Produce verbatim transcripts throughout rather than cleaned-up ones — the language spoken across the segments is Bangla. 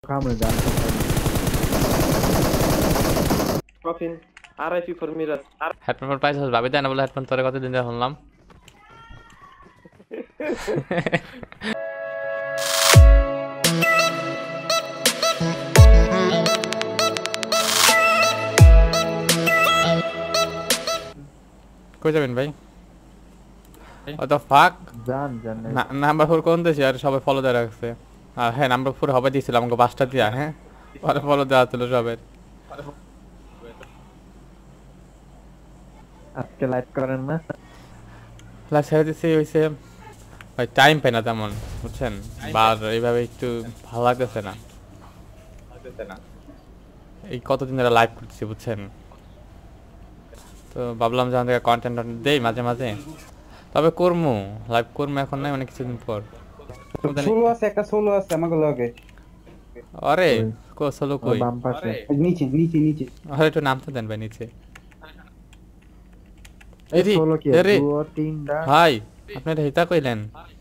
Kamu dan. Profin. R I P for Miras. Headphone for price ভাবি দেন বলে হেডফোন তোরে কতদিন ধরে শুনলাম। কই যাবেন ভাই? What the fuck? জান জান। নাম্বার ফোর কোন দেশে আর সবাই ফলো দিয়ে রাখছে। আর হ্যাঁ নাম্বার ফোর হবে দিয়েছিল আমাকে পাঁচটা দিয়া হ্যাঁ। পরে ফলো দেওয়া ছিল সবার। আজকে লাইভ করেন না? লাইভ ছেড়ে দিছি হইছে ভাই টাইম পাই না তেমন বুঝছেন বার এইভাবে একটু ভালো লাগতেছে না লাগতেছে না এই কতদিন ধরে লাইভ করতেছি বুঝছেন তো ভাবলাম যে আমাদের কন্টেন্ট দেই মাঝে মাঝে তবে করমু লাইভ করমু এখন নাই অনেক কিছুদিন পর সোলো আছে একটা সোলো আছে আমাকে লগে আরে কো সোলো কই বাম পাশে নিচে নিচে নিচে আরে একটু নামতে দেন ভাই নিচে এই সোলো কি দুই তিনটা ভাই আপনারা হিতা কইলেন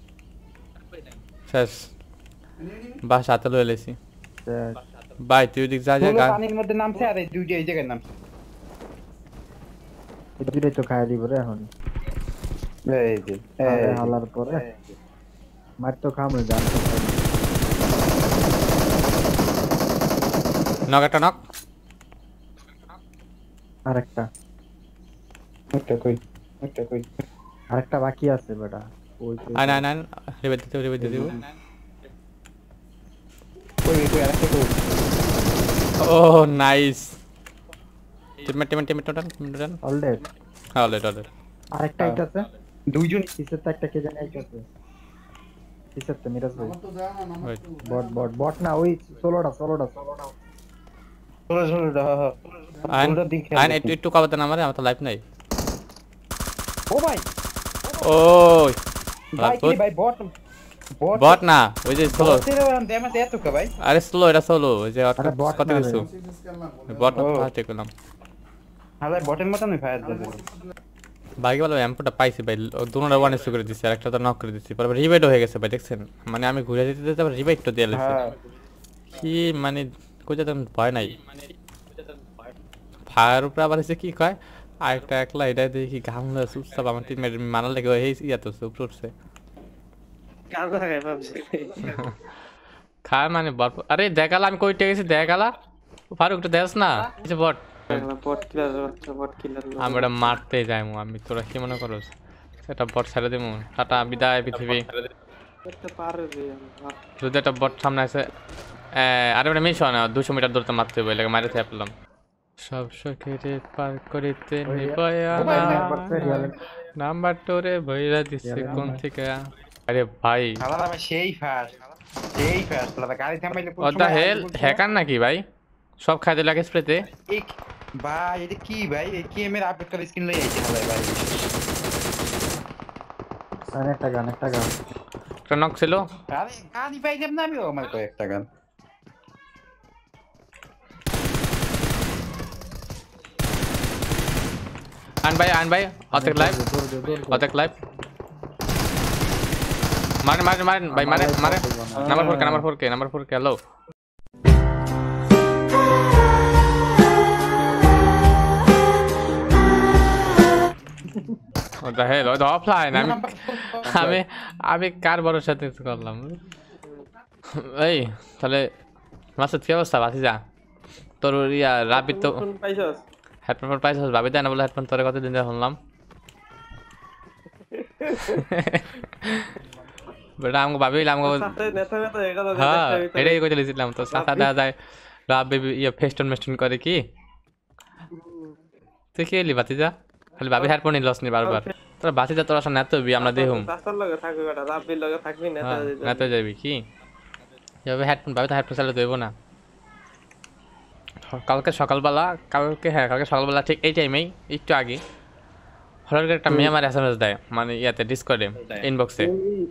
শেষ বাস হাতে লয়ে লেছি ভাই তুই দিক যা যা সোলো পানির মধ্যে নামছে আর এই দুইটা এই জায়গায় নামছে এই দুইটাই তো খাই দিব রে এখন এই যে এই হালার পরে মার তো কামু জান নক একটা নক আরেকটা একটা কই একটা কই আরেকটা বাকি আছে বেটা ওই আয় না না রিভাইভ দিতে রিভাইভ দিতে দিব কই কই আরেকটা কই ও nice teammate teammate teammate total total অলরেড হ্যাঁ অলরেড অলরেড আরেকটা এটা আছে দুইজন কিসের তো একটা কে জানে এটা আছে কিসের তো মিরাজ ভাই ওয়েট বট বট বট না ওই সোলোটা সোলোটা সোলোটা সোলো সোলো হ্যাঁ হ্যাঁ আইন আইন একটু একটু কবে দেন আমারে আমার তো লাইফ নাই ও ভাই ওই ভাই কি ভাই বট বট বট না ওই যে স্লো তেরে ড্যামেজ এত কা ভাই আরে স্লো এটা স্লো ওই যে আরে বট কত কিছু বট না ফাস্ট করলাম আরে বটের মত না ফায়ার দিতে ভাই বলো এমপটা পাইছি ভাই দুটোটা ওয়ান এস করে দিছি আর একটা তো নক করে দিছি পরে রিভাইড হয়ে গেছে ভাই দেখছেন মানে আমি ঘুরে যেতে যেতে আবার রিভাইড তো দিয়ে দিয়েছে কি মানে কই যেতাম ভয় নাই ফায়ার উপরে আবার এসে কি কয় আরেকটা একলা এটা দেখি ঘামলা সুসব আমার টিম মানার লাগে এই ইয়া তো সুপ উঠছে কাঁদা খাই ভাবছি খায় মানে বট আরে দেখালা আমি কইতে গেছি দেখালা ফারুক তো দেখ না এই বট বট কিলার বট কিলার আমি এটা মারতে যাইমু আমি তোরা কি মনে করছ এটা বট ছেড়ে দেবো টাটা বিদায় পৃথিবী করতে পারে রে যদি একটা বট সামনে আছে আরে মানে মিশন দুশো মিটার দূরত্ব মারতে হবে লাগে মারে থাকলাম সব শখেরে পার করিতে নিবয়া নাম্বার টোরে ভইরা দিছে কোন থেকে আরে ভাই শালা ভাই সেই ফাস্ট সেই ফাস্ট শালা গাড়ি থামাইলে কোন ওটা হেল হ্যাকার নাকি ভাই সব খাই দিল লাগে স্প্রেতে এক ভাই এটা কি ভাই এই গেমের আপডেট করে স্ক্রিন লই আইছে ভাই ভাই আরেকটা গান একটা গান একটা নক ছিল আরে গাড়ি পাইলাম না আমি আমার কয়েকটা গান আন ভাই আন ভাই অতেক লাইভ অতেক লাইভ মারে মারে মারে ভাই মারে মারে নাম্বার ফোর কে নাম্বার ফোর কে নাম্বার ফোর কে হ্যালো ওটা হেল ওটা অফলাইন আমি আমি আমি কার ভরসাতে করলাম এই তাহলে মাসুদ কি অবস্থা বাসি যা তোর ইয়া রাবি তো পাইছস হেডফোন পাইছস ভাবি দেন বলে হেডফোন তোরে কতদিন ধরে শুনলাম বেটা আমাকে ভাবিলাম আমাকে নেতা নেতা এটা তো হ্যাঁ এটাই কইতে লিছিলাম তো সাথা দেওয়া যায় রাবি ইয়া ফেস্টন মেস্টন করে কি তুই কি এলি বাতি যা খালি ভাবি হেডফোন লস নি বারবার তোরা বাতি যা তোরা সামনে এত বি আমরা দেখুম রাস্তার লগে থাকবি বেটা রাব্বির লগে থাকবি নেতা নেতা যাবি কি যাবে হেডফোন ভাবি তো হেডফোন চালাতে দেবো না কালকে সকালবেলা কালকে হ্যাঁ কালকে সকালবেলা ঠিক এই টাইমেই একটু আগে হঠাৎ করে একটা মেয়ে আমার এস এম এস দেয় মানে ইয়াতে ডিসকর্ডে ইনবক্সে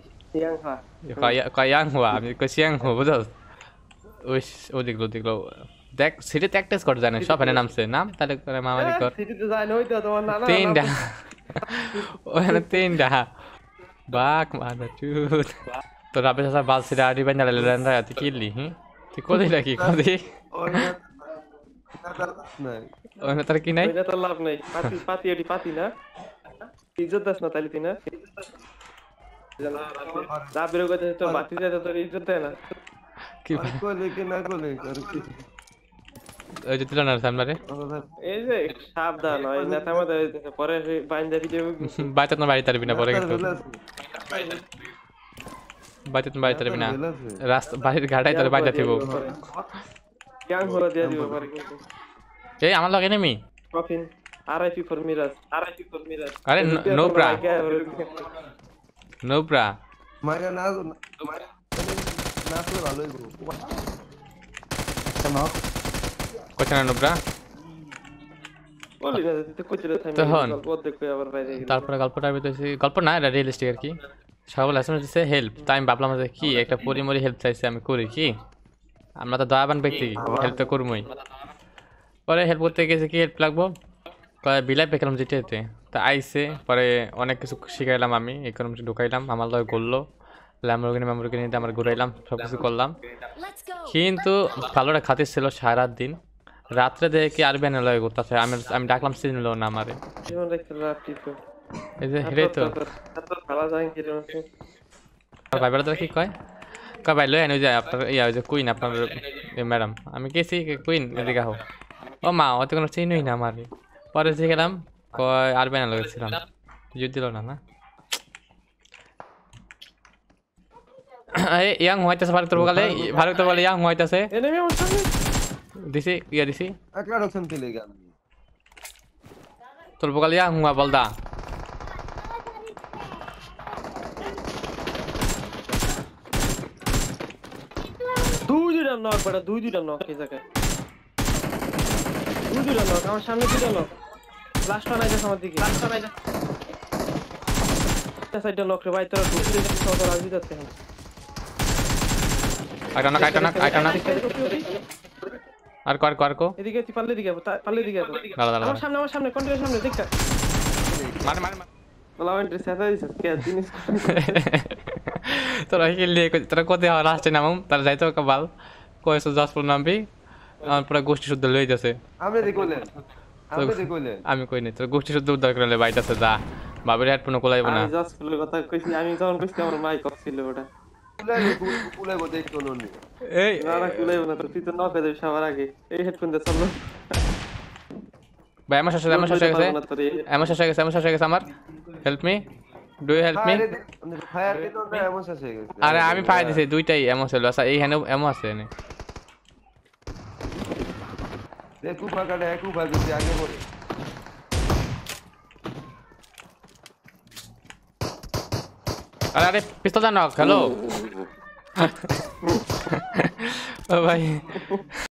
কয়াং হওয়া আমি কই সিয়াং হো বুঝো ওই ও দেখলো দেখলো দেখ সিটিতে একটা স্কট জানে সব এনে নামছে নাম তাহলে করে মামারি কর সিটিতে যায় না হইতো তোমার নানা তিনটা ওখানে তিনটা বাক মারা চুত তো রাবে সাসা বাল সিরা আড়ি বান্না লেলেন রা তুই কিলি হি তুই কোথায় রাখি কোথায় ওই না নাই ওই না তার কি নাই ওইটা তো লাভ নাই পাতি পাতি এটি পাতি না ইজ্জত দাস না তাইলে তুই না যা বেরো কথা তোর বাতি যায় তোর ইজ্জত দেয় না কি কোলে কি না কোলে আর কি ওই যে তুলনার সামনে এই যে সাবধান ওই নেতা মধ্যে পরে বাইন্দা ভিডিও বাইতে না বাড়ি তারবি না পরে কিন্তু বাইতে না বাড়ি তারবি না রাস্তা বাড়ির ঘাটাই তোর বাইতে থিব গ্যাং হলো দিয়ে দিব পরে কিন্তু এই আমার লাগে নেমি coffin RIP for Miraj RIP for Miraj আরে নোব্রা নোব্রা মাইরা না না তো ভালোই গো কেন কোথায় না নোব্রা বলি না তুই কোচিলে থামি গল্প দেখো আবার বাইরে গেল তারপরে গল্পটা বিতেছি গল্প না এটা রিয়েলিস্টিক আর কি সকালে এসএমএস দিছে হেল্প তাই আমি ভাবলাম যে কি একটা পরিমরি হেল্প চাইছে আমি করি কি আমরা তো দয়াবান ব্যক্তি হেল্প তো করবই পরে হেল্প করতে গেছে কি হেল্প লাগবো বিলাই পেলাম যেটাতে তা আইসে পরে অনেক কিছু শিখাইলাম আমি ইকোনমিক্স ঢুকাইলাম আমার লয় করলো ল্যাম্বরগিনি ম্যাম্বরগিনি নিতে আমরা ঘুরাইলাম সব কিছু করলাম কিন্তু ভালোটা খাতির ছিল সারা দিন রাত্রে দেখে আরবি আনে লয় করতেছে আমি আমি ডাকলাম চিনল না আমারে জীবন দেখতে রাত্রি তো এই যে হেরে তো এত ভালো যায় কি রে আর ভাই ব্রাদার কি কয় কয় ভাই লয় আনি যায় আপনার ইয়া ওই যে কুইন আপনার ম্যাডাম আমি গেছি কুইন এদিকে আহো ও মা অত কোনো চিনই না আমারে পরে যে গেলাম কয় আরবি আনে লগেছিলাম যুদ্ধ দিল না না এই ইয়াং হইতাছে ভারত বলে ভারত বলে ইয়াং হইতাছে এনেমি আমার সামনে দিছি ইয়া দিছি একলা রকম চলে গেল তোর বলে ইয়াং হুয়া বলদা দুই দুইটা নক বড় দুই দুইটা নক এই জায়গায় দুই দুইটা নক আমার সামনে দুইটা নক লাস্ট ওয়ান আইছে আমার দিকে লাস্ট ওয়ান আইছে এটা সাইডে নক রে ভাই তোরা দুই দুইটা শট রাজি যাচ্ছে আইটা না আইটা না আইটা না আর কর কর কো এদিকে তুই পাল্লে দিকে পাল্লে দিকে দাঁড়া দাঁড়া আমার সামনে আমার সামনে কন্টিনিউ সামনে দেখ মার মার মার বলা এন্ট্রি সেটা দিছ কে জিনিস তোরা কি লে তোরা কোতে লাস্টে নামম তারা যাইতো কবাল কয়সো জাসপুর নামবি আর পুরো গোষ্ঠী শুদ্ধ লই যাচ্ছে আমি দেখলেন আমি দেখলেন আমি কই নাই তোর গোষ্ঠী শুদ্ধ উদ্ধার করে লে বাইটাছে যা বাবার হেডফোন কোলাইব না আমি জাসপুরের কথা কইছি আমি যখন কইছি আমার মাইক অফ ছিল ওটা কুলাই কুলাই গো দেখতো ননি এই না না কুলাই না তো তুই তো নক দে সবার আগে এই হেডফোন দে সামনে ভাই আমার শেষ আমার শেষ হয়ে গেছে আমার শেষ হয়ে গেছে আমার শেষ হয়ে গেছে আমার help me do you help me fire দিতো না এমন শেষ হয়ে গেছে আরে আমি ফায়ার দিছি দুইটাই এমন ছিল আচ্ছা এইখানে এমন আছে নে দেখু পাকাটা একু ভাগছে আগে পড়ে আরে আরে পিস্তল দাও হ্যালো ও ভাই